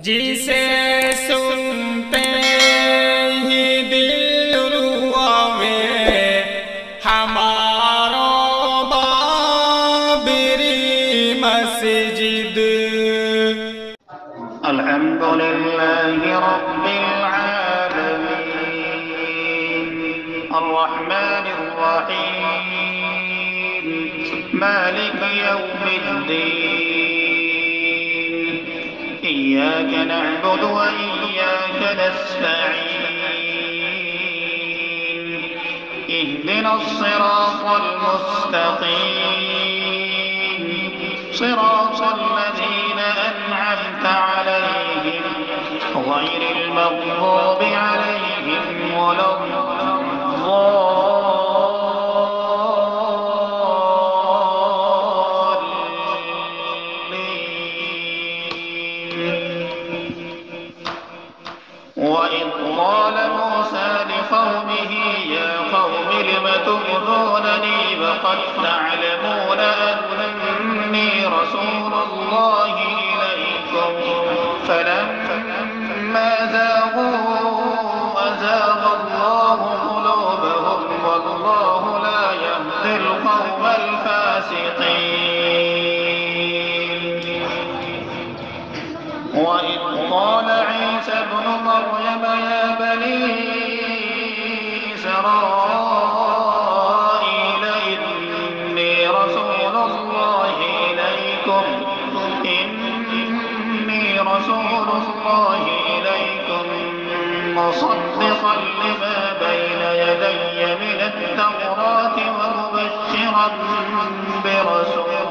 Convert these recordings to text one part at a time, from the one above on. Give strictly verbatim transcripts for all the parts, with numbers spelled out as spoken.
जिसे सुनते ही दिल रुआवे हमारो बाबरी मस्जिद। अल्हम्दुलिल्लाहि रब्बिल आलमीन अर्रहमानिर रहीम मालिक यौमिद्दीन इय्याक नअबुदु व इय्याक नस्तईन इहदिनस सिरातल मुस्तकीम सिरातल लज़ीना अन'अमता अलैहिम गैरिल मग़्दूबि अलैहिम वलद्दॉलीन। وإذ قال موسى لقومه يا قوم لم تؤذونني وقد تعلمون أني رسول الله إليكم فلما زاغوا أزاغ الله قلوبهم والله لا يهدي القوم الفاسقين. وإذ قال عيسى ابن مريم يا بني إسرائيل إني رسول الله إليكم إني رسول الله إليكم مصدقا لما بين يدي من التوراة ومبشرا برسول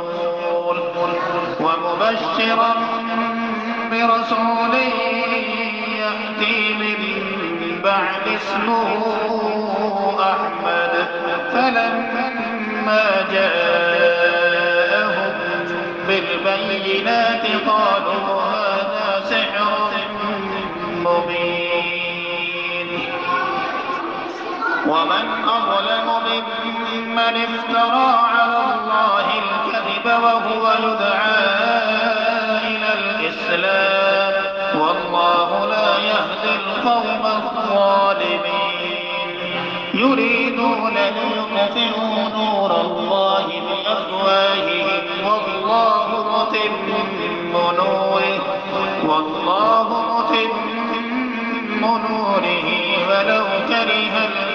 ومبشرا برسول يأتي من بعد اسمه أحمد فلما جاءهم بالبينات قالوا هذا سحر مبين. ومن أظلم ممن افترى على الله الكذب وهو يدعى إلى الإسلام والله لا يهدي القوم الظالمين. يريدون ليطفئوا نور الله بأفواههم والله متم نوره والله متم نوره ولو كره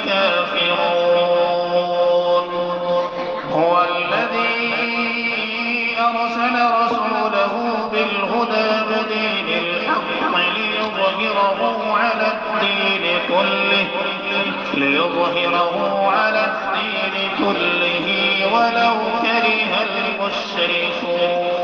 الكافرون. هو الذي أرسل رسوله بالهدى ودين الحق ليظهره على الدين كله ليظهره على الدين كله ولو كره المشركون.